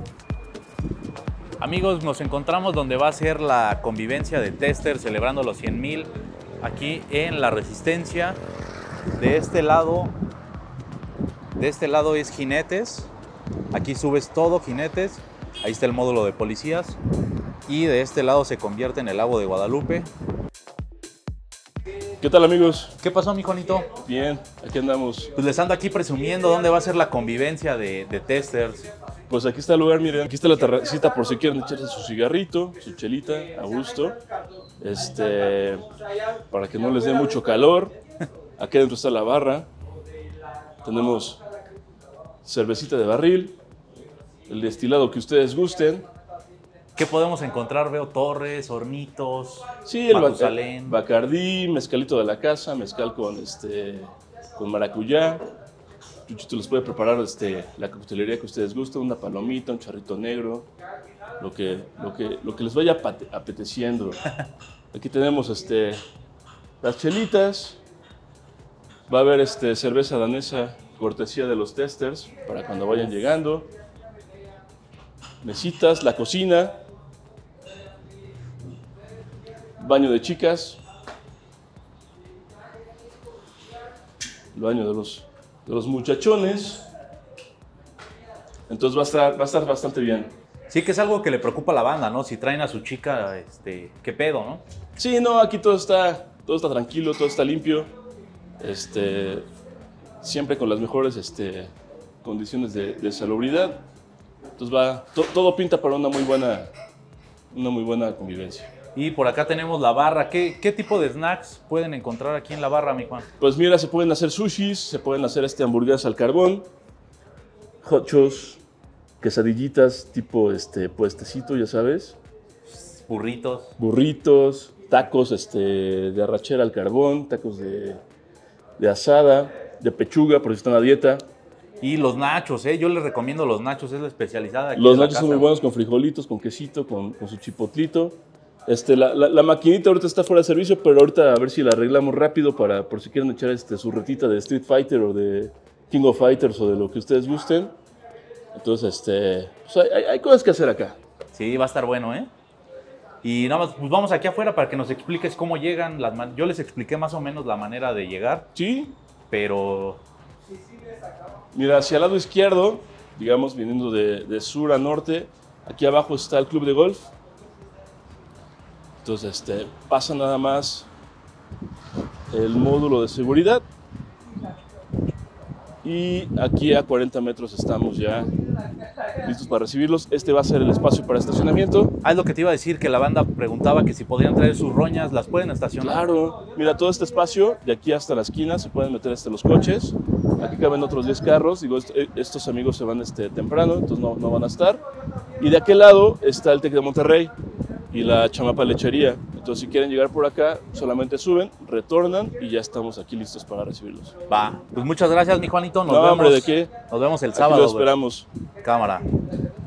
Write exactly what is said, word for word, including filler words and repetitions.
Amigos, nos encontramos donde va a ser la convivencia de testers celebrando los cien mil aquí en La Resistencia. De este lado, de este lado es jinetes. Aquí subes todo jinetes. Ahí está el módulo de policías. Y de este lado se convierte en el Lago de Guadalupe. ¿Qué tal, amigos? ¿Qué pasó, mi Juanito? Bien, aquí andamos. Pues les ando aquí presumiendo dónde va a ser la convivencia de, de testers. Pues aquí está el lugar, miren, aquí está la terracita por si quieren echarse su cigarrito, su chelita, a gusto. Este, para que no les dé mucho calor. Aquí adentro está la barra. Tenemos cervecita de barril, el destilado que ustedes gusten. ¿Qué podemos encontrar? Veo torres, hornitos, Sí, el, Matusalén. el Bacardí, mezcalito de la casa, mezcal con, este, con maracuyá. Chuchito les puede preparar este, la coctelería que ustedes gusten, una palomita, un charrito negro, lo que, lo que, lo que les vaya apeteciendo. Aquí tenemos este, las chelitas, va a haber este, cerveza danesa, cortesía de los testers, para cuando vayan llegando. Mesitas, la cocina, baño de chicas, el baño de los... de los muchachones. Entonces va a estar, va a estar bastante bien. Sí, que es algo que le preocupa a la banda, ¿no? Si traen a su chica, este, ¿qué pedo, no? Sí, no, aquí todo está, todo está tranquilo, todo está limpio. Este, siempre con las mejores este, condiciones de, de salubridad. Entonces va, to, todo pinta para una muy buena, una muy buena convivencia. Y por acá tenemos la barra. ¿Qué, ¿Qué tipo de snacks pueden encontrar aquí en la barra, mi Juan? Pues mira, se pueden hacer sushis, se pueden hacer este hamburguesas al carbón, hochos, quesadillitas tipo este puestecito, ya sabes. Burritos. Burritos, tacos este, de arrachera al carbón, tacos de, de asada, de pechuga, por si están a dieta. Y los nachos, ¿eh? Yo les recomiendo los nachos, es la especializada aquí. Los de la nachos casa. son muy buenos con frijolitos, con quesito, con, con su chipotlito. Este, la, la, la maquinita ahorita está fuera de servicio, pero ahorita a ver si la arreglamos rápido para por si quieren echar este, su retita de Street Fighter o de King of Fighters o de lo que ustedes gusten. Entonces, este, pues hay, hay cosas que hacer acá. Sí, va a estar bueno, ¿eh? Y nada más, pues vamos aquí afuera para que nos expliques cómo llegan. Las man- Yo les expliqué más o menos la manera de llegar, Sí, pero... mira, hacia el lado izquierdo, digamos, viniendo de, de sur a norte, aquí abajo está el club de golf. Entonces, este, pasa nada más el módulo de seguridad. Y aquí a cuarenta metros estamos ya listos para recibirlos. Este va a ser el espacio para estacionamiento. Ah, es lo que te iba a decir, que la banda preguntaba que si podían traer sus roñas, ¿las pueden estacionar? Claro, mira, todo este espacio, de aquí hasta la esquina, se pueden meter este, los coches. Aquí caben otros diez carros. Digo, est estos amigos se van este, temprano, entonces no, no van a estar. Y de aquel lado está el TEC de Monterrey y la Chamapa Lechería. Entonces, si quieren llegar por acá, solamente suben, retornan y ya estamos aquí listos para recibirlos. Va, pues muchas gracias, mi Juanito. Nos No, vemos, hombre, ¿de qué? Nos vemos el Aquí sábado. lo esperamos. Güey. Cámara.